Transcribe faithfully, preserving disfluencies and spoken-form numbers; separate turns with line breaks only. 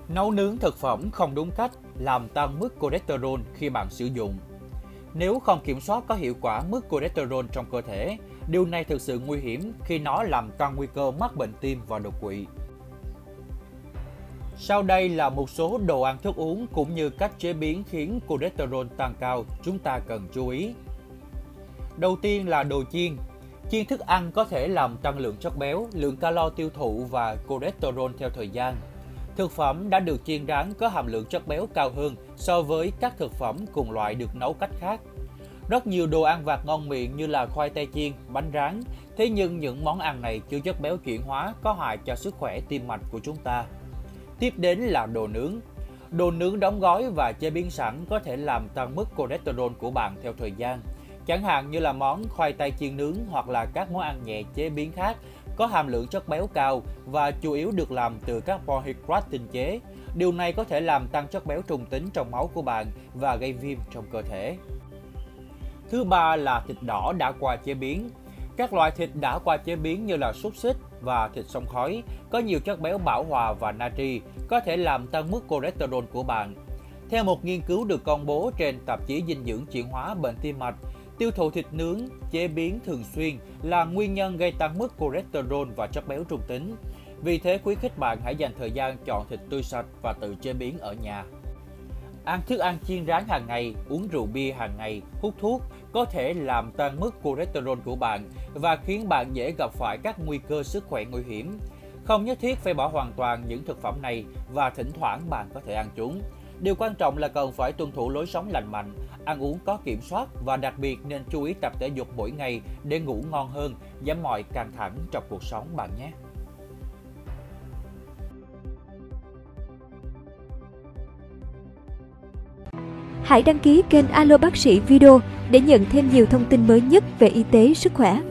Nấu nướng thực phẩm không đúng cách làm tăng mức cholesterol khi bạn sử dụng. Nếu không kiểm soát có hiệu quả mức cholesterol trong cơ thể, điều này thực sự nguy hiểm khi nó làm tăng nguy cơ mắc bệnh tim và đột quỵ. Sau đây là một số đồ ăn thức uống cũng như cách chế biến khiến cholesterol tăng cao chúng ta cần chú ý. Đầu tiên là đồ chiên. Chiên thức ăn có thể làm tăng lượng chất béo, lượng calo tiêu thụ và cholesterol theo thời gian. Thực phẩm đã được chiên rán có hàm lượng chất béo cao hơn so với các thực phẩm cùng loại được nấu cách khác. Rất nhiều đồ ăn vặt ngon miệng như là khoai tây chiên, bánh rán, thế nhưng những món ăn này chứa chất béo chuyển hóa có hại cho sức khỏe tim mạch của chúng ta. Tiếp đến là đồ nướng. Đồ nướng đóng gói và chế biến sẵn có thể làm tăng mức cholesterol của bạn theo thời gian. Chẳng hạn như là món khoai tây chiên nướng hoặc là các món ăn nhẹ chế biến khác có hàm lượng chất béo cao và chủ yếu được làm từ carbohydrate tinh chế. Điều này có thể làm tăng chất béo trung tính trong máu của bạn và gây viêm trong cơ thể. Thứ ba là thịt đỏ đã qua chế biến. Các loại thịt đã qua chế biến như là xúc xích và thịt xông khói có nhiều chất béo bão hòa và natri, có thể làm tăng mức cholesterol của bạn. Theo một nghiên cứu được công bố trên tạp chí dinh dưỡng chuyển hóa bệnh tim mạch, tiêu thụ thịt nướng chế biến thường xuyên là nguyên nhân gây tăng mức cholesterol và chất béo trung tính. Vì thế khuyến khích bạn hãy dành thời gian chọn thịt tươi sạch và tự chế biến ở nhà. Ăn thức ăn chiên rán hàng ngày, uống rượu bia hàng ngày, hút thuốc có thể làm tăng mức cholesterol của bạn và khiến bạn dễ gặp phải các nguy cơ sức khỏe nguy hiểm. Không nhất thiết phải bỏ hoàn toàn những thực phẩm này và thỉnh thoảng bạn có thể ăn chúng. Điều quan trọng là cần phải tuân thủ lối sống lành mạnh, ăn uống có kiểm soát và đặc biệt nên chú ý tập thể dục mỗi ngày để ngủ ngon hơn, giảm mọi căng thẳng trong cuộc sống bạn nhé.
Hãy đăng ký kênh Alo Bác sĩ Video để nhận thêm nhiều thông tin mới nhất về y tế, sức khỏe.